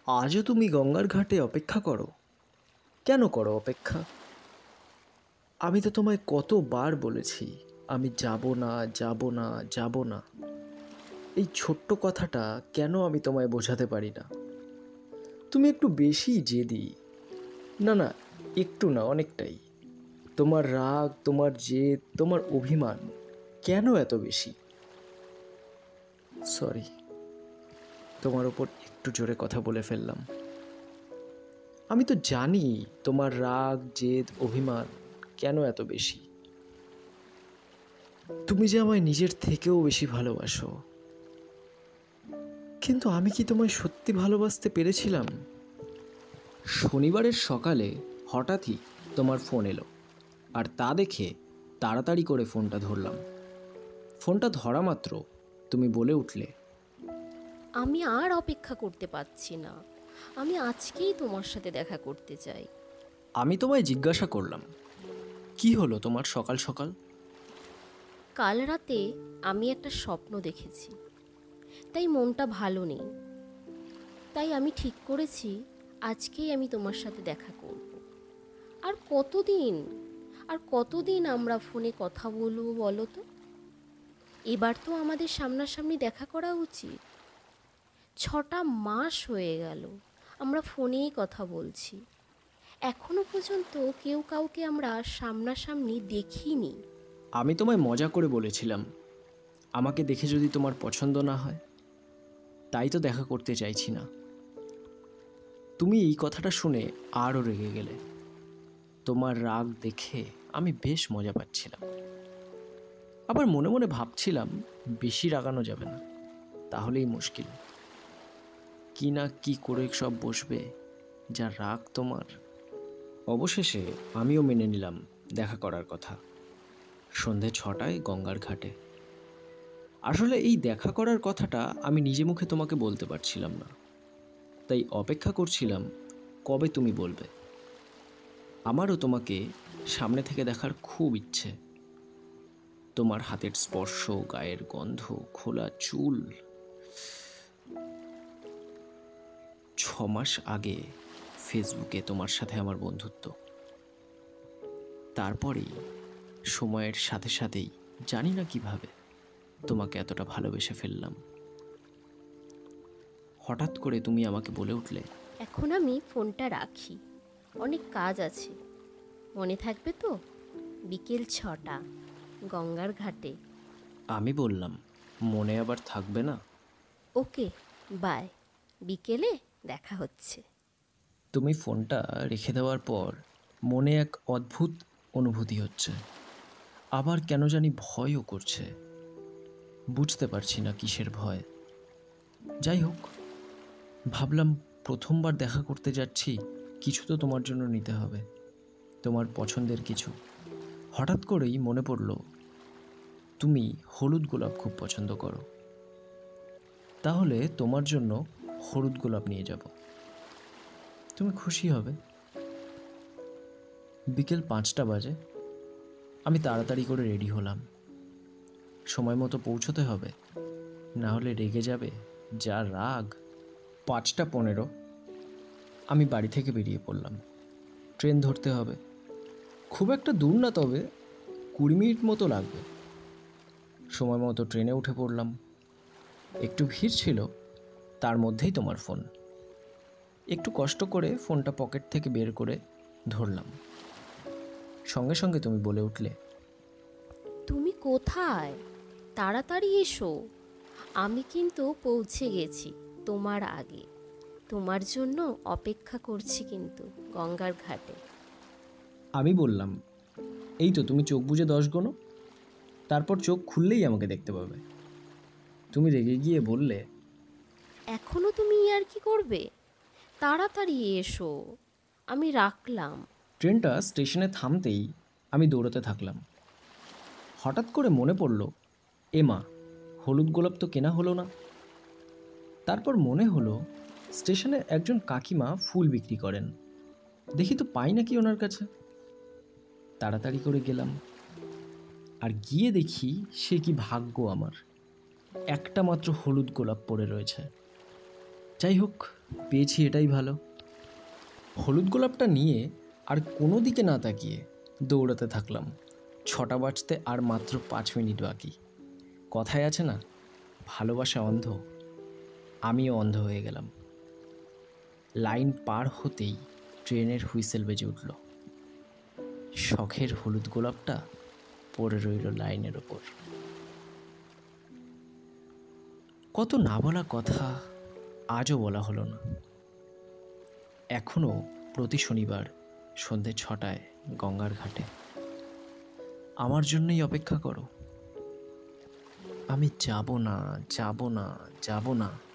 আজও তুমি গঙ্গার ঘাটে অপেক্ষা করো? কেন করো অপেক্ষা? আমি তো তোমায় কতবার বলেছি আমি যাব না, যাব না, যাব না। এই ছোট্ট কথাটা কেন আমি তোমায় বোঝাতে পারি না? তুমি একটু বেশি জেদি। না না, একটু না, অনেকটাই। তোমার রাগ, তোমার জেদ, তোমার অভিমান কেন এত বেশি? সরি, তোমার ওপর একটু জোরে কথা বলে ফেললাম। আমি তো জানি তোমার রাগ, জেদ, অভিমান কেন এত বেশি। তুমি যে আমায় নিজের থেকেও বেশি ভালোবাসো, কিন্তু আমি কি তোমায় সত্যি ভালোবাসতে পেরেছিলাম? শনিবারের সকালে হঠাৎই তোমার ফোন এলো, আর তা দেখে তাড়াতাড়ি করে ফোনটা ধরলাম। ফোনটা ধরা মাত্র তুমি বলে উঠলে, আমি আর অপেক্ষা করতে পারছি না। আমি আজকেই তোমার সাথে দেখা করতে চাই। আমি তোমায় জিজ্ঞাসা করলাম, কি হলো তোমার সকাল সকাল? কাল রাতে আমি একটা স্বপ্ন দেখেছি, তাই মনটা ভালো নেই। তাই আমি ঠিক করেছি আজকেই আমি তোমার সাথে দেখা করব। আর কতদিন আর কতদিন আমরা ফোনে কথা বলবো বলো তো? এবার তো আমাদের সামনাসামনি দেখা করা উচিত। 6টা মাস হয়ে গেল আমরা ফোনেই কথা বলছি, এখনো পর্যন্ত কেউ কাউকে আমরা সামনাসামনি দেখিনি। আমি তোমায় মজা করে বলেছিলাম, আমাকে দেখে যদি তোমার পছন্দ না হয়, তাই তো দেখা করতে চাইছি না। তুমি এই কথাটা শুনে আরও রেগে গেলে। তোমার রাগ দেখে আমি বেশ মজা পাচ্ছিলাম। আবার মনে মনে ভাবছিলাম, বেশি রাগানো যাবে না, তাহলেই মুশকিল। কি না কি করে সব বসবে, যা রাগ তোমার। অবশেষে আমিও মেনে নিলাম দেখা করার কথা। সন্ধে 6টায় গঙ্গার ঘাটে। আসলে এই দেখা করার কথাটা আমি নিজে মুখে তোমাকে বলতে পারছিলাম না, তাই অপেক্ষা করছিলাম কবে তুমি বলবে। আমারও তোমাকে সামনে থেকে দেখার খুব ইচ্ছে। তোমার হাতের স্পর্শ, গায়ের গন্ধ, খোলা চুল। 6 মাস আগে ফেসবুকে তোমার সাথে আমার বন্ধুত্ব, তারপরেই সময়ের সাথে সাথেই জানি না কিভাবে তোমাকে এতটা ভালোবেসে ফেললাম। হঠাৎ করে তুমি আমাকে বলে উঠলে, এখন আমি ফোনটা রাখি, অনেক কাজ আছে। মনে থাকবে তো? বিকেল 6টা, গঙ্গার ঘাটে। আমি বললাম, মনে আবার থাকবে না? ওকে, বাই, বিকেলে দেখা হচ্ছে। তুমি ফোনটা রেখে দেওয়ার পর মনে এক অদ্ভুত অনুভূতি হচ্ছে। আবার কেন জানি ভয়ও করছে। বুঝতে পারছি না কিসের ভয়। যাই হোক, ভাবলাম প্রথমবার দেখা করতে যাচ্ছি, কিছু তো তোমার জন্য নিতে হবে, তোমার পছন্দের কিছু। হঠাৎ করেই মনে পড়ল তুমি হলুদ গোলাপ খুব পছন্দ করো। তাহলে তোমার জন্য হলুদ গোলাপ নিয়ে যাব, তুমি খুশি হবে। বিকেল 5টা বাজে। আমি তাড়াতাড়ি করে রেডি হলাম। সময় মতো পৌঁছতে হবে, না হলে রেগে যাবে, যা রাগ। 5টা 15 আমি বাড়ি থেকে বেরিয়ে পড়লাম। ট্রেন ধরতে হবে, খুব একটা দূর না, তবে 20 মিনিট মতো লাগবে। সময় মতো ট্রেনে উঠে পড়লাম। একটু ভিড় ছিল, তার মধ্যেই তোমার ফোন। একটু কষ্ট করে ফোনটা পকেট থেকে বের করে ধরলাম। সঙ্গে সঙ্গে তুমি বলে উঠলে, তুমি কোথায়? তাড়াতাড়ি এসো। আমি কিন্তু পৌঁছে গেছি তোমার আগে। তোমার জন্য অপেক্ষা করছি কিন্তু গঙ্গার ঘাটে। আমি বললাম, এই তো তুমি চোখ বুজে 10 গোনো, তারপর চোখ খুললেই আমাকে দেখতে পাবে। তুমি রেগে গিয়ে বললে, এখনো তুমি আর কি করবে? তাড়াতাড়ি এসো, আমি রাখলাম। ট্রেনটা স্টেশনে থামতেই আমি দৌড়াতে থাকলাম। হঠাৎ করে মনে পড়ল, মা, হলুদ গোলাপ তো কেনা হলো না। তারপর মনে হলো স্টেশনে একজন কাকিমা ফুল বিক্রি করেন, দেখি তো পাই নাকি ওনার কাছে। তাড়াতাড়ি করে গেলাম, আর গিয়ে দেখি সে কি ভাগ্য আমার, একটা মাত্র হলুদ গোলাপ পড়ে রয়েছে। যাই হোক, পেয়েছি এটাই ভালো। হলুদ গোলাপটা নিয়ে আর কোনো দিকে না তাকিয়ে দৌড়াতে থাকলাম। 6টা বাজতে আর মাত্র 5 মিনিট বাকি। কথায় আছে না, ভালোবাসা অন্ধ। আমিও অন্ধ হয়ে গেলাম। লাইন পার হতেই ট্রেনের হুইসেল বেজে উঠল। শখের হলুদ গোলাপটা পড়ে রইল লাইনের ওপর। কত না বলা কথা আজও বলা হলো না। এখনও প্রতি শনিবার সন্ধে 6টায় গঙ্গার ঘাটে আমার জন্যই অপেক্ষা করো। আমি যাব না, যাব না, যাব না।